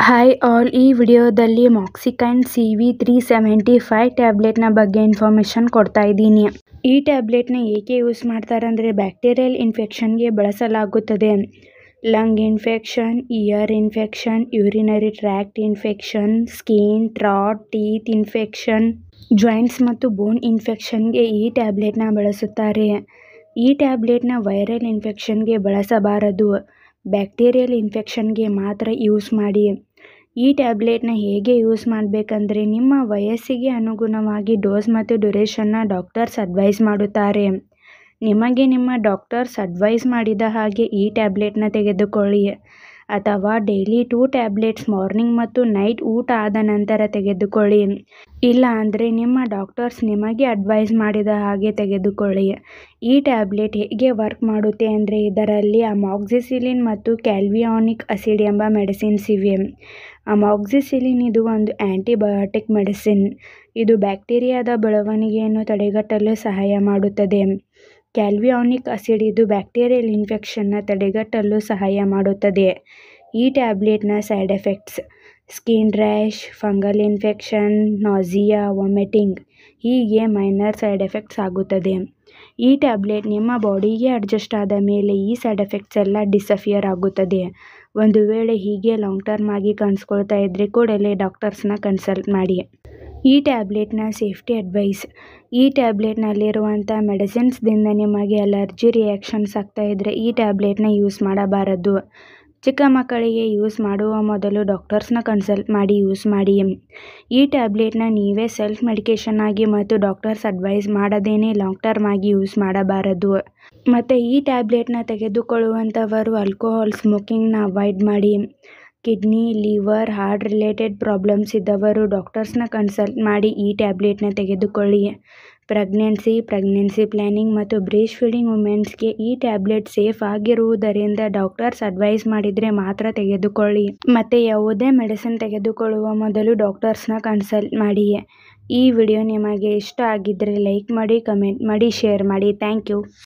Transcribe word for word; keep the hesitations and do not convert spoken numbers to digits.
Hi all, ಈ ವಿಡಿಯೋದಲ್ಲಿ Moxikind C V three seventy five ಟ್ಯಾಬ್ಲೆಟ್ನ ಬಗ್ಗೆ ಇನ್ಫಾರ್ಮೇಷನ್ ಕೊಡ್ತಾ ಇದ್ದೀನಿ. ಈ ಟ್ಯಾಬ್ಲೆಟ್ನ ಏಕೆ ಯೂಸ್ ಮಾಡ್ತಾರೆ ಅಂದರೆ ಬ್ಯಾಕ್ಟೀರಿಯಲ್ ಇನ್ಫೆಕ್ಷನ್ಗೆ ಬಳಸಲಾಗುತ್ತದೆ. Lung infection, ear infection, urinary tract infection, skin, throat, teeth infection, joints ಮತ್ತು ಬೋನ್ ಇನ್ಫೆಕ್ಷನ್ಗೆ ಈ ಟ್ಯಾಬ್ಲೆಟ್ನ ಬಳಸುತ್ತಾರೆ. ಈ ಟ್ಯಾಬ್ಲೆಟ್ನ ವೈರಲ್ ಇನ್ಫೆಕ್ಷನ್ಗೆ ಬಳಸಬಾರದು, ಬ್ಯಾಕ್ಟೀರಿಯಲ್ ಇನ್ಫೆಕ್ಷನ್ಗೆ ಮಾತ್ರ ಯೂಸ್ ಮಾಡಿ. ಈ ಟ್ಯಾಬ್ಲೆಟ್ನ ಹೇಗೆ ಯೂಸ್ ಮಾಡಬೇಕಂದ್ರೆ ನಿಮ್ಮ ವಯಸ್ಸಿಗೆ ಅನುಗುಣವಾಗಿ ಡೋಸ್ ಮತ್ತು ಡ್ಯೂರೇಷನ್ನ ಡಾಕ್ಟರ್ಸ್ ಅಡ್ವೈಸ್ ಮಾಡುತ್ತಾರೆ. ನಿಮಗೆ ನಿಮ್ಮ ಡಾಕ್ಟರ್ಸ್ ಅಡ್ವೈಸ್ ಮಾಡಿದ ಹಾಗೆ ಈ ಟ್ಯಾಬ್ಲೆಟ್ನ ತೆಗೆದುಕೊಳ್ಳಿ, ಅಥವಾ ಡೈಲಿ ಟೂ ಟ್ಯಾಬ್ಲೆಟ್ಸ್ ಮಾರ್ನಿಂಗ್ ಮತ್ತು ನೈಟ್ ಊಟ ಆದ ನಂತರ ತೆಗೆದುಕೊಳ್ಳಿ. ಇಲ್ಲ ಅಂದರೆ ನಿಮ್ಮ ಡಾಕ್ಟರ್ಸ್ ನಿಮಗೆ ಅಡ್ವೈಸ್ ಮಾಡಿದ ಹಾಗೆ ತೆಗೆದುಕೊಳ್ಳಿ. ಈ ಟ್ಯಾಬ್ಲೆಟ್ ಹೇಗೆ ವರ್ಕ್ ಮಾಡುತ್ತೆ ಅಂದರೆ ಇದರಲ್ಲಿ ಅಮಾಕ್ಸಿಸಿಲಿನ್ ಮತ್ತು ಕ್ಯಾಲ್ವಿಯಾನಿಕ್ ಆಸಿಡ್ ಎಂಬ ಮೆಡಿಸಿನ್ಸ್ ಇವೆ. ಅಮಾಕ್ಸಿಸಿಲಿನ್ ಇದು ಒಂದು ಆಂಟಿಬಯೋಟಿಕ್ ಮೆಡಿಸಿನ್. ಇದು ಬ್ಯಾಕ್ಟೀರಿಯಾದ ಬೆಳವಣಿಗೆಯನ್ನು ತಡೆಗಟ್ಟಲು ಸಹಾಯ ಮಾಡುತ್ತದೆ. ಕ್ಯಾಲ್ವಿಯಾನಿಕ್ ಆಸಿಡ್ ಇದು ಬ್ಯಾಕ್ಟೀರಿಯಲ್ ಇನ್ಫೆಕ್ಷನ್ನ ತಡೆಗಟ್ಟಲು ಸಹಾಯ ಮಾಡುತ್ತದೆ. ಈ ಟ್ಯಾಬ್ಲೆಟ್ನ side effects: skin rash, fungal infection, nausea, vomiting ಹೀಗೆ ಮೈನರ್ ಸೈಡ್ ಎಫೆಕ್ಟ್ಸ್ ಆಗುತ್ತದೆ. ಈ ಟ್ಯಾಬ್ಲೆಟ್ ನಿಮ್ಮ ಬಾಡಿಗೆ ಅಡ್ಜಸ್ಟ್ ಆದ ಮೇಲೆ ಈ ಸೈಡ್ ಎಫೆಕ್ಟ್ಸ್ ಎಲ್ಲ ಡಿಸಫಿಯರ್ ಆಗುತ್ತದೆ. ಒಂದು ವೇಳೆ ಹೀಗೆ ಲಾಂಗ್ ಟರ್ಮ್ ಆಗಿ ಕಾಣಿಸ್ಕೊಳ್ತಾ ಇದ್ರೆ ಕೂಡಲೇ ಡಾಕ್ಟರ್ಸ್ನ ಕನ್ಸಲ್ಟ್ ಮಾಡಿ. ಈ ಟ್ಯಾಬ್ಲೆಟ್ನ ಸೇಫ್ಟಿ ಅಡ್ವೈಸ್: ಈ ಟ್ಯಾಬ್ಲೆಟ್ನಲ್ಲಿರುವಂಥ ಮೆಡಿಸಿನ್ಸ್ದಿಂದ ನಿಮಗೆ ಅಲರ್ಜಿ ರಿಯಾಕ್ಷನ್ಸ್ ಆಗ್ತಾ ಇದ್ದರೆ ಈ ಟ್ಯಾಬ್ಲೆಟ್ನ ಯೂಸ್ ಮಾಡಬಾರದು. ಚಿಕ್ಕ ಮಕ್ಕಳಿಗೆ ಯೂಸ್ ಮಾಡುವ ಮೊದಲು ಡಾಕ್ಟರ್ಸ್ನ ಕನ್ಸಲ್ಟ್ ಮಾಡಿ ಯೂಸ್ ಮಾಡಿ. ಈ ಟ್ಯಾಬ್ಲೆಟ್ನ ನೀವೇ ಸೆಲ್ಫ್ ಮೆಡಿಕೇಷನ್ ಆಗಿ ಮತ್ತು ಡಾಕ್ಟರ್ಸ್ ಅಡ್ವೈಸ್ ಮಾಡದೇನೆ ಲಾಂಗ್ ಟರ್ಮ್ ಆಗಿ ಯೂಸ್ ಮಾಡಬಾರದು. ಮತ್ತು ಈ ಟ್ಯಾಬ್ಲೆಟ್ನ ತೆಗೆದುಕೊಳ್ಳುವಂಥವರು ಆಲ್ಕೋಹಾಲ್, ಸ್ಮೋಕಿಂಗ್ನ ಅವಾಯ್ಡ್ ಮಾಡಿ. Kidney, liver, heart related problems ಇದ್ದವರು ಡಾಕ್ಟರ್ಸ್ನ ಕನ್ಸಲ್ಟ್ ಮಾಡಿ ಈ ಟ್ಯಾಬ್ಲೆಟ್ನ ತೆಗೆದುಕೊಳ್ಳಿ. ಪ್ರೆಗ್ನೆನ್ಸಿ, ಪ್ರೆಗ್ನೆನ್ಸಿ ಪ್ಲ್ಯಾನಿಂಗ್ ಮತ್ತು ಬ್ರೀಸ್ಟ್ ಫೀಡಿಂಗ್ ವುಮೆನ್ಸ್ಗೆ ಈ ಟ್ಯಾಬ್ಲೆಟ್ ಸೇಫ್ ಆಗಿರುವುದರಿಂದ ಡಾಕ್ಟರ್ಸ್ ಅಡ್ವೈಸ್ ಮಾಡಿದರೆ ಮಾತ್ರ ತೆಗೆದುಕೊಳ್ಳಿ. ಮತ್ತು ಯಾವುದೇ ಮೆಡಿಸಿನ್ ತೆಗೆದುಕೊಳ್ಳುವ ಮೊದಲು ಡಾಕ್ಟರ್ಸ್ನ ಕನ್ಸಲ್ಟ್ ಮಾಡಿ. ಈ ವಿಡಿಯೋ ನಿಮಗೆ ಇಷ್ಟ ಆಗಿದ್ದರೆ ಲೈಕ್ ಮಾಡಿ, ಕಮೆಂಟ್ ಮಾಡಿ, ಶೇರ್ ಮಾಡಿ. Thank you.